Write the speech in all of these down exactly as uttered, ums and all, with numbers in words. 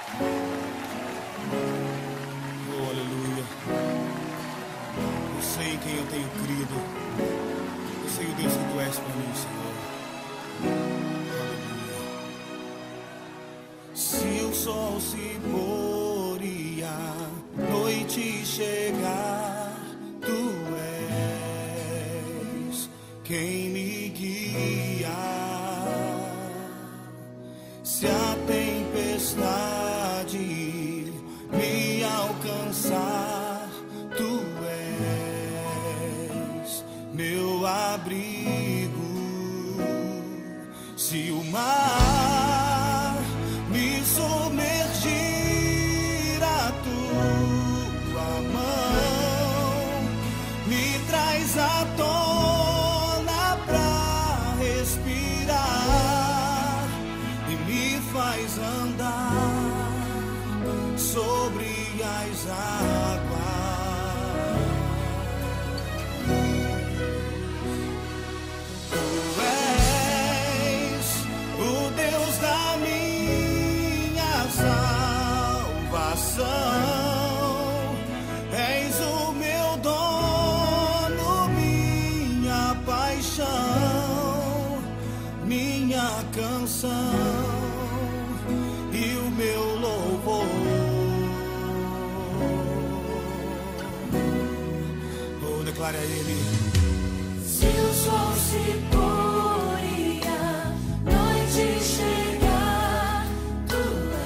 Oh, aleluia. Eu sei em quem eu tenho crido. Eu sei o Deus que tu és para mim, Senhor. Aleluia. Se o sol se pôr e a noite chegar, tu és quem me guia. Se a tempestade me alcançar, tu és meu abrigo. Se o mar me submergir, a tua mão me traz à tona pra respirar e me faz andar sobre as águas. Tu és o Deus da minha salvação, és o meu dono, minha paixão, minha canção e o meu louvor. Oh, declare a Ele. Se o sol se pôr e a noite chegar, tu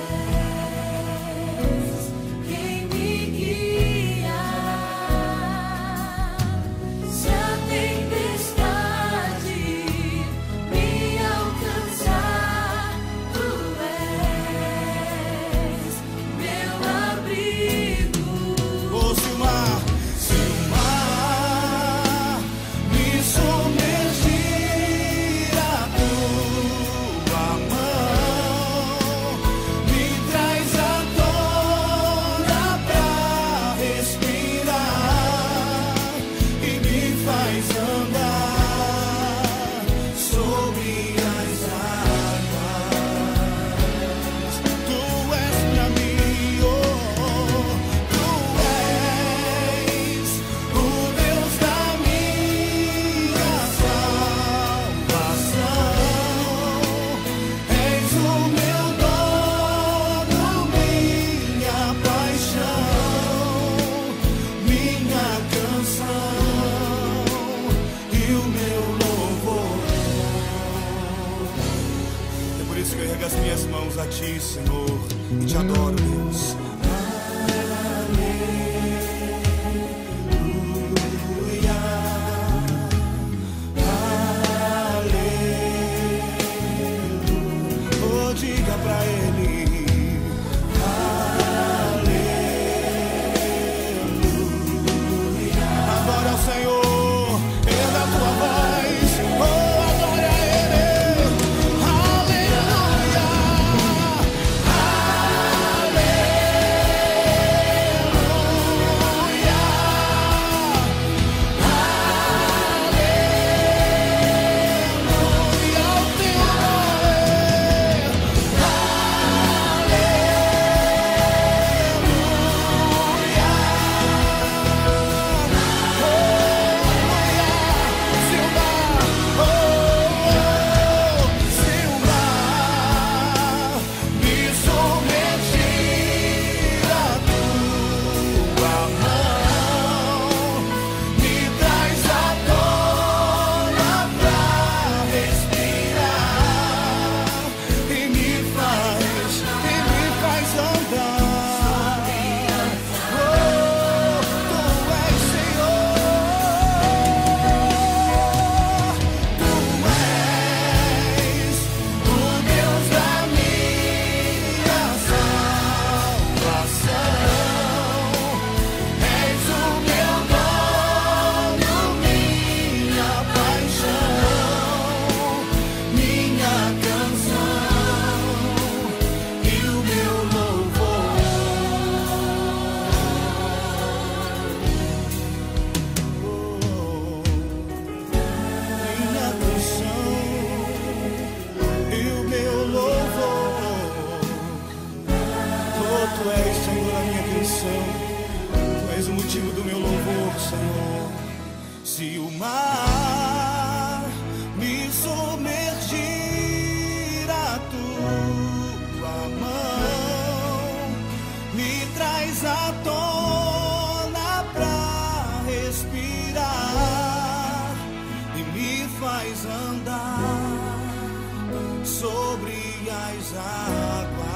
és quem me guia. Se a tempestade me alcançar, tu és meu abrigo. Oh, se o mar, se o mar me submergir, a tua mão me traz à tona pra respirar e me faz andar sobre as águas. Tu és pra mim, oh, tu és o Deus da minha salvação, és o meu dono, minha paixão, minha canção e o meu louvor. É por isso que eu ergo as minhas mãos a ti, Senhor, e te adoro, Deus. Aleluia, aleluia. Oh, diga pra Ele. Aleluia. Adora ao Senhor, erga a tua voz. Oh, adora a Ele. Aleluia, aleluia. motivo do meu louvor, Senhor. Se o mar me submergir, a tua mão me traz à tona pra respirar e me faz andar sobre as águas.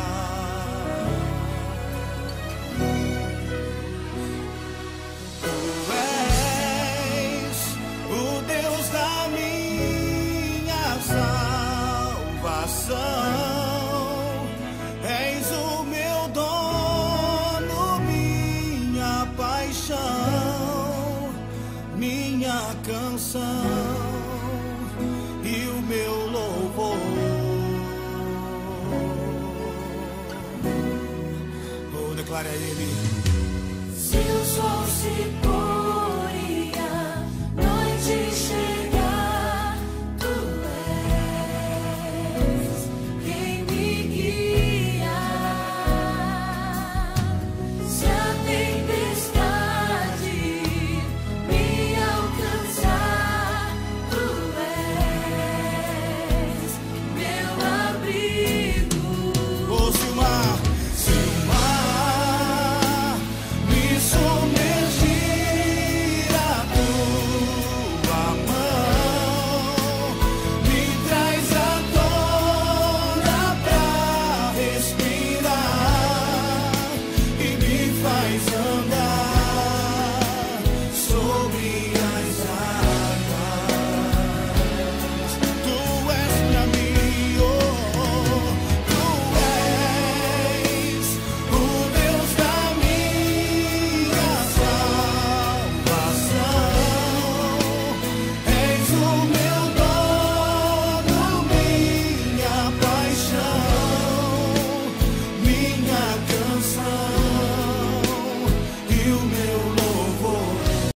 Tu és o Deus da minha salvação, és o meu dono, minha paixão, minha canção e o meu louvor. Oh, declare a Ele. Se o sol se